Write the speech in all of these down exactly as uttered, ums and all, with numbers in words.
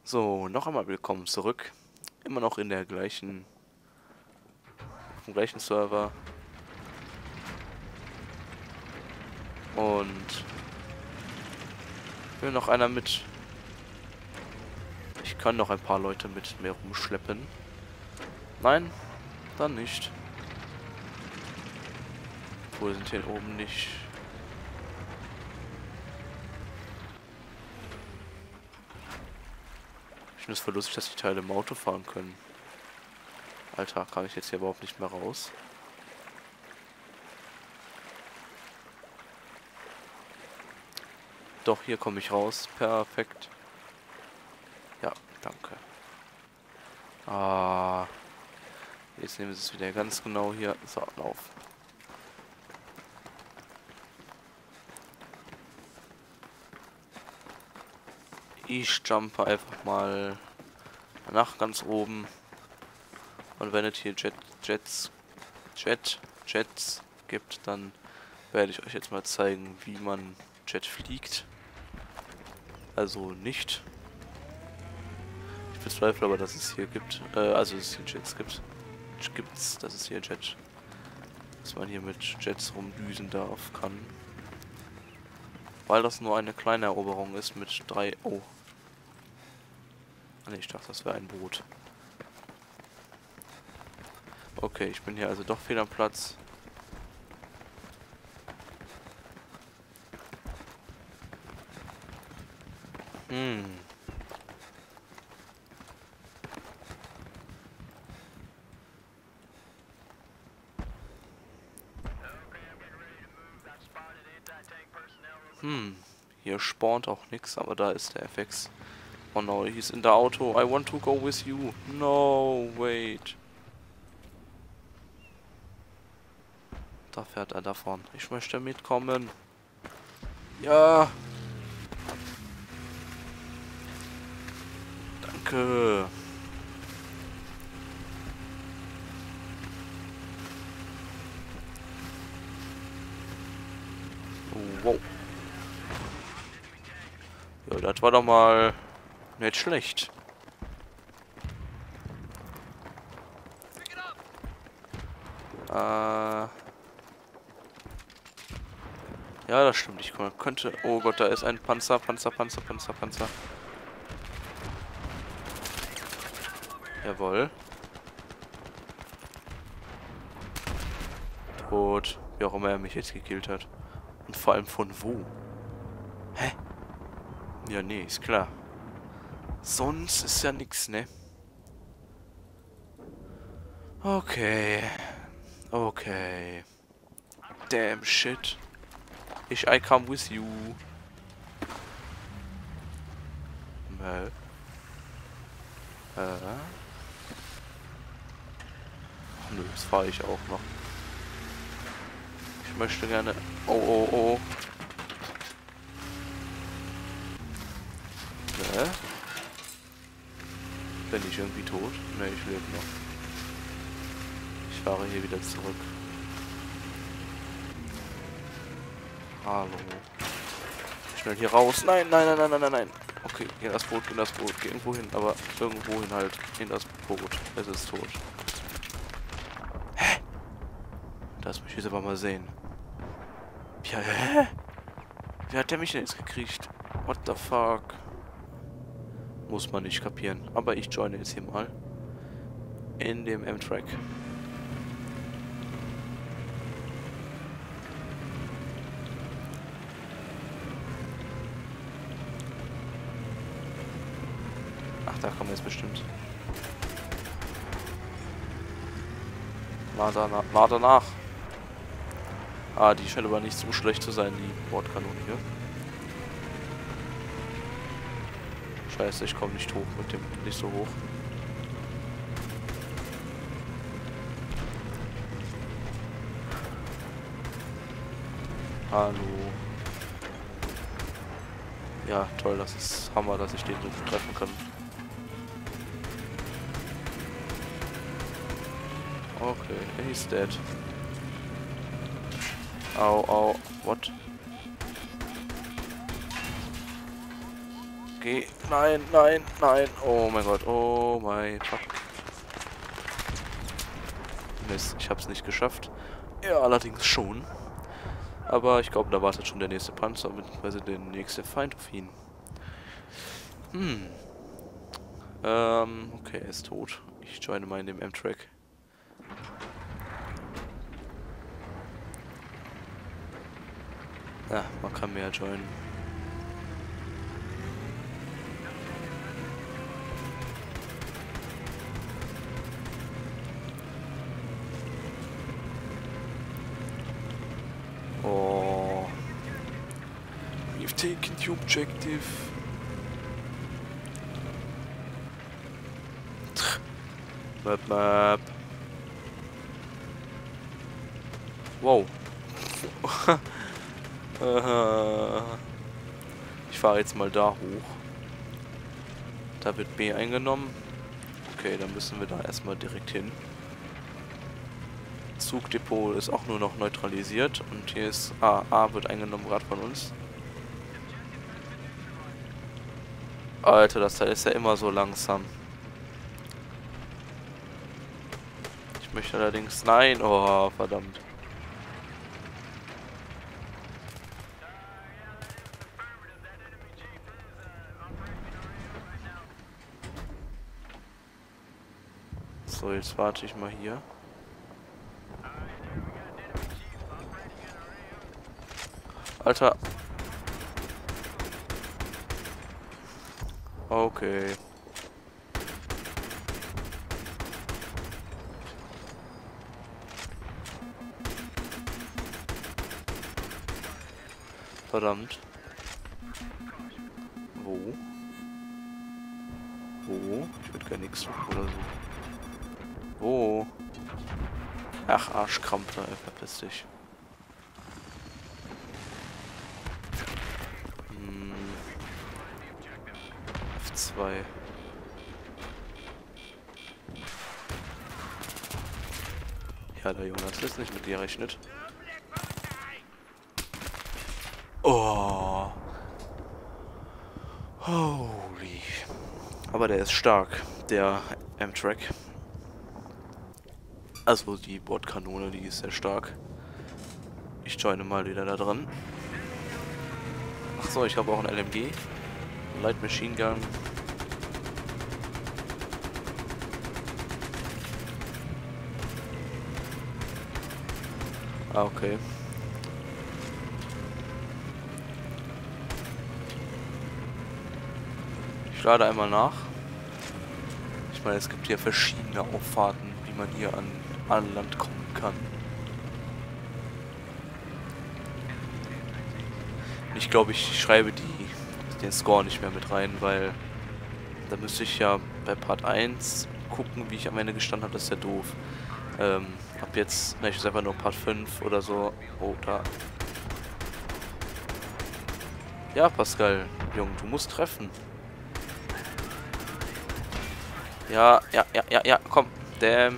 So, noch einmal willkommen zurück. Immer noch in der gleichen, auf dem gleichen Server. Und will noch einer mit. Ich kann noch ein paar Leute mit mir rumschleppen. Nein, dann nicht. Obwohl, sind hier oben nicht. Ich finde es voll lustig, dass die Teile im Auto fahren können. Alter, kann ich jetzt hier überhaupt nicht mehr raus? Doch, hier komme ich raus. Perfekt. Ja, danke. Ah. Jetzt nehmen wir es wieder ganz genau hier. So, lauf. Ich jumpe einfach mal nach ganz oben. Und wenn es hier Jet, Jets, Jet, Jets gibt, dann werde ich euch jetzt mal zeigen, wie man Jet fliegt. Also nicht. Ich bezweifle aber, dass es hier gibt. Äh, also dass es hier Jets gibt. Gibt's, dass es hier Jet. Dass man hier mit Jets rumdüsen darf, kann. Weil das nur eine kleine Eroberung ist mit drei. Oh. Ne, ich dachte, das wäre ein Boot. Okay, ich bin hier also doch fehl am Platz. Hm. Hm. Hier spawnt auch nichts, aber da ist der F X. Oh no, he's in the auto. I want to go with you. No, wait. Da fährt er davon. Ich möchte mitkommen. Ja. Danke. Wow. Ja, das war doch mal nicht schlecht. Äh. Ja, das stimmt. Ich könnte. Oh Gott, da ist ein Panzer, Panzer, Panzer, Panzer, Panzer. Jawohl. Tot. Wie auch immer er mich jetzt gekillt hat. Und vor allem von wo? Hä? Ja, nee, ist klar. Sonst ist ja nix, ne? Okay. Okay. Damn shit. Ich, I come with you. Äh. Äh. Nö, das fahre ich auch noch. Ich möchte gerne. Oh, oh, oh. Hä? Bin ich irgendwie tot? Ne, ich lebe noch. Ich fahre hier wieder zurück. Hallo. Schnell hier raus. Nein, nein, nein, nein, nein, nein, nein. Okay, geh in das Boot, geh in das Boot. Geh irgendwo hin, aber irgendwo hin halt. In das Boot. Es ist tot. Hä? Das möchte ich jetzt aber mal sehen. Ja, hä? Wie hat der mich denn jetzt gekriegt? What the fuck? Muss man nicht kapieren. Aber ich joine jetzt hier mal. In dem M-Track. Ach, da kommen wir jetzt bestimmt. Mal danach. Mal danach. Ah, die scheint aber nicht so schlecht zu sein, die Bordkanone hier. Scheiße, ich komme nicht hoch mit dem, nicht so hoch. Hallo. Ja, toll, das ist Hammer, dass ich den so gut treffen kann. Okay, he's dead. Au, au, what? Geh. Nein, nein, nein. Oh mein Gott. Oh mein Gott. Mist, ich hab's nicht geschafft. Ja, allerdings schon. Aber ich glaube, da wartet schon der nächste Panzer, beziehungsweise der nächste Feind auf ihn. Hm. Ähm, okay, er ist tot. Ich joine mal in dem M-Track. Ja, man kann mehr joinen. Oh. We've taken the objective. Map, map. Wow. Ich fahre jetzt mal da hoch. Da wird B eingenommen. Okay, dann müssen wir da erstmal direkt hin. Zugdepot ist auch nur noch neutralisiert. Und hier ist A. A wird eingenommen, gerade von uns. Alter, das Teil ist ja immer so langsam. Ich möchte allerdings... Nein! Oh, verdammt. So, jetzt warte ich mal hier. Alter. Okay. Verdammt. Wo? Wo? Ich würde gar nichts suchen oder so. Wo? Ach, Arschkrampfer, verpiss dich. Hm. F zwei. Ja, der Jonas ist nicht mit dir rechnet. Oh. Holy. Aber der ist stark, der M-Track. Also die Bordkanone, die ist sehr stark. Ich joine mal wieder da dran. Achso, ich habe auch ein L M G. Light Machine Gun. Ah, okay. Ich lade einmal nach. Ich meine, es gibt hier verschiedene Auffahrten, wie man hier an, an Land kommen kann. Ich glaube, ich schreibe die, den Score nicht mehr mit rein, weil da müsste ich ja bei Part eins gucken, wie ich am Ende gestanden habe. Das ist ja doof. Ähm, ab jetzt, ne, ich ist einfach nur Part fünf oder so. Oh, da. Ja, Pascal, Junge, du musst treffen. Ja, ja, ja, ja, ja, komm. Damn.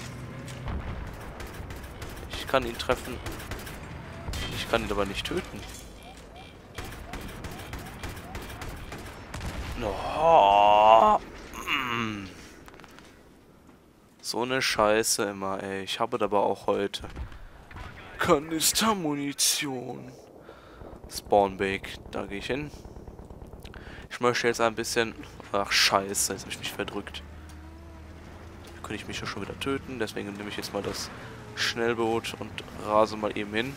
Ich kann ihn treffen. Ich kann ihn aber nicht töten. Oh. Mm. So eine Scheiße immer, ey. Ich habe aber auch heute Kanistermunition. Spawnbake. Da gehe ich hin. Ich möchte jetzt ein bisschen... Ach, scheiße. Jetzt habe ich mich verdrückt. Da könnte ich mich ja schon wieder töten. Deswegen nehme ich jetzt mal das Schnellboot und rase mal eben hin.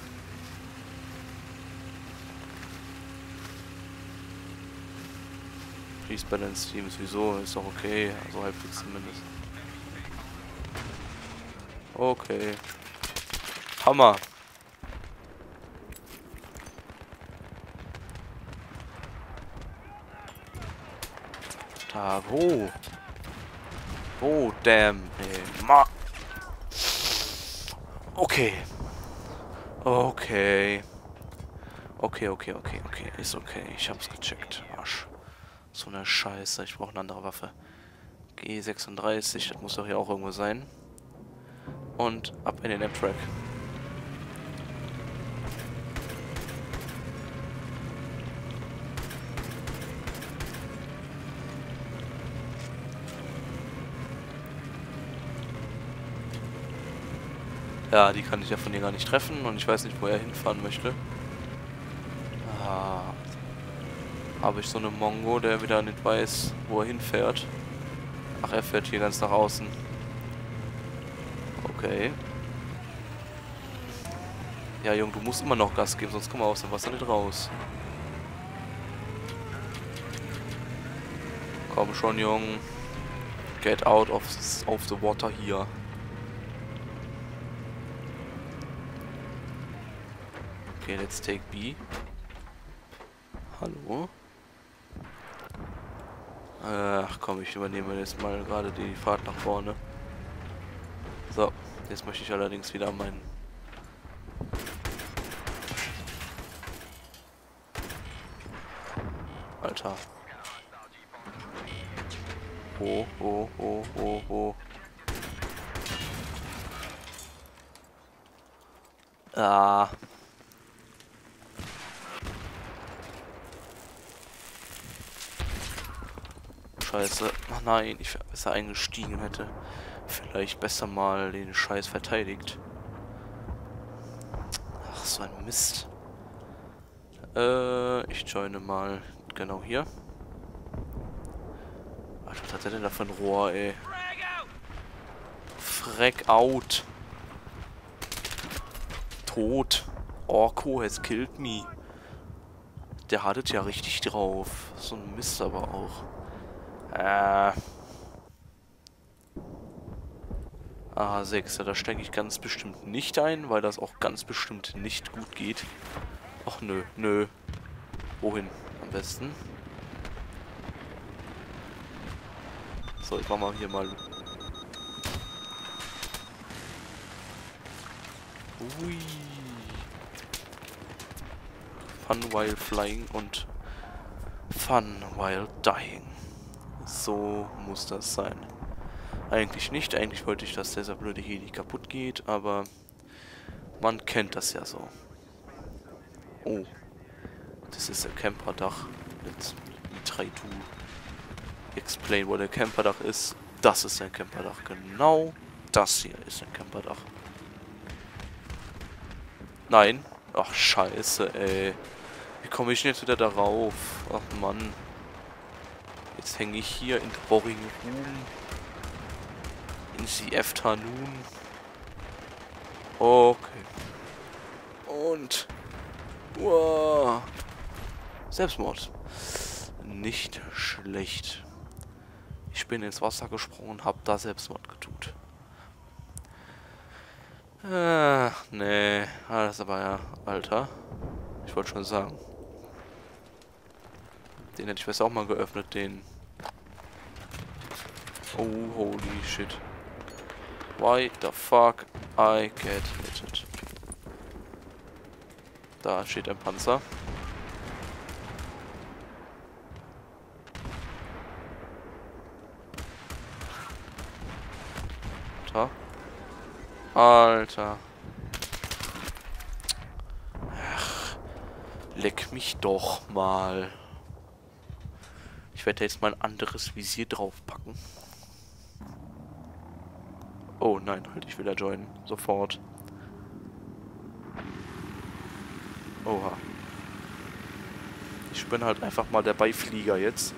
Please Balance Team ist wieso, ist doch okay, also halbwegs zumindest. Okay. Hammer. Da, wo? Wo, damn, ey, ma. Okay. Okay. Okay, okay, okay, okay, ist okay, ich hab's gecheckt, Arsch. So eine Scheiße, ich brauche eine andere Waffe. G sechsunddreißig, das muss doch hier auch irgendwo sein. Und ab in den M-Track. Ja, die kann ich ja von hier gar nicht treffen und ich weiß nicht, wo er hinfahren möchte. Ah, habe ich so einen Mongo, der wieder nicht weiß, wo er hinfährt. Ach, er fährt hier ganz nach außen. Okay. Ja, Junge, du musst immer noch Gas geben, sonst kommen wir aus dem Wasser nicht raus. Komm schon, Junge. Get out of, of the water hier. Okay, let's take B. Hallo? Ach komm, ich übernehme jetzt mal gerade die Fahrt nach vorne. So, jetzt möchte ich allerdings wieder meinen... Alter. Oh, oh, oh, oh, oh. Ah. Scheiße. Ach nein, ich wäre besser eingestiegen, hätte vielleicht besser mal den Scheiß verteidigt. Ach, so ein Mist. Äh, ich joine mal genau hier. Alter, was hat der denn da für ein Rohr, ey? Frag out. Tot. Orko has killed me. Der hat es ja richtig drauf. So ein Mist aber auch. Äh. A sechs, ja, da stecke ich ganz bestimmt nicht ein, weil das auch ganz bestimmt nicht gut geht. Ach nö, nö. Wohin am besten? So, ich mach mal hier mal. Ui. Fun while flying und fun while dying. So muss das sein. Eigentlich nicht. Eigentlich wollte ich, dass dieser blöde Heli kaputt geht, aber man kennt das ja so. Oh. Das ist ein Camperdach. Let's try to explain, wo der Camperdach ist. Das ist ein Camperdach. Genau das hier ist ein Camperdach. Nein. Ach, scheiße, ey. Wie komme ich denn jetzt wieder darauf? Ach, Mann. Jetzt hänge ich hier in der Boring Room. In the Afternoon. Okay. Und... Wow. Selbstmord. Nicht schlecht. Ich bin ins Wasser gesprungen, hab da Selbstmord getut. Äh, nee. Das ist aber ja, Alter. Ich wollte schon sagen. Den hätte ich besser auch mal geöffnet, den. Oh, holy shit. Why the fuck I get hitted? Da steht ein Panzer. Alter. Alter. Ach, leck mich doch mal. Ich werde jetzt mal ein anderes Visier draufpacken. Oh nein, halt, ich will da joinen. Sofort. Oha. Ich bin halt einfach mal der Beiflieger jetzt.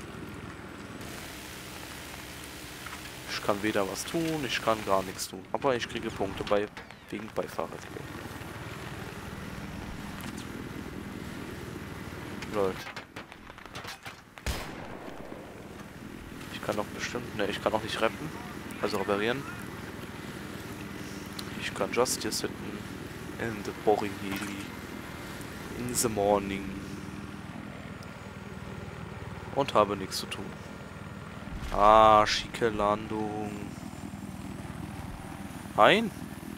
Ich kann weder was tun, ich kann gar nichts tun. Aber ich kriege Punkte bei wegen Beifahrer. Leute. Ich kann doch bestimmt... Ne, ich kann auch nicht reppen. Also reparieren. Ich kann just hier sitzen. In the boring heli. In the morning. Und habe nichts zu tun. Ah, schicke Landung. Nein.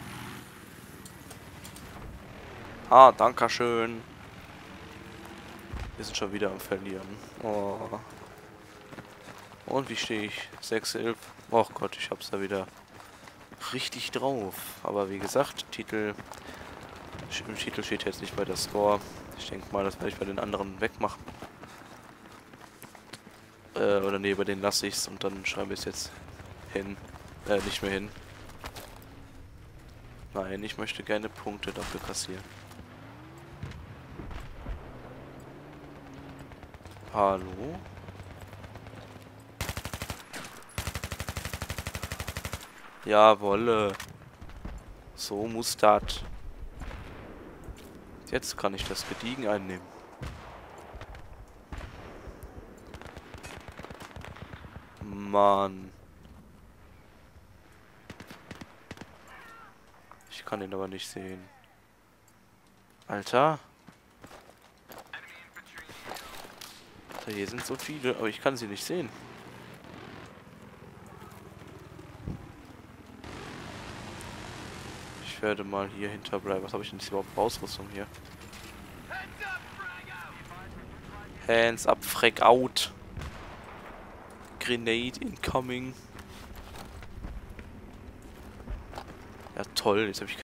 Ah, dankeschön. Wir sind schon wieder am Verlieren. Oh. Und wie stehe ich? sechs elf. Oh Gott, ich hab's da wieder richtig drauf. Aber wie gesagt, Titel... Im Titel steht jetzt nicht bei der Score. Ich denke mal, das werde ich bei den anderen wegmachen. Äh, oder nee, bei denen lasse ich es und dann schreibe ich es jetzt hin. Äh, nicht mehr hin. Nein, ich möchte gerne Punkte dafür kassieren. Hallo? Jawolle. So muss das. Jetzt kann ich das gediegen einnehmen. Mann. Ich kann ihn aber nicht sehen. Alter. Alter, hier sind so viele, aber ich kann sie nicht sehen. Ich werde mal hier hinterbleiben. Was habe ich denn jetzt überhaupt für Ausrüstung hier? Hands up, Freck out. Grenade incoming. Ja toll, jetzt habe ich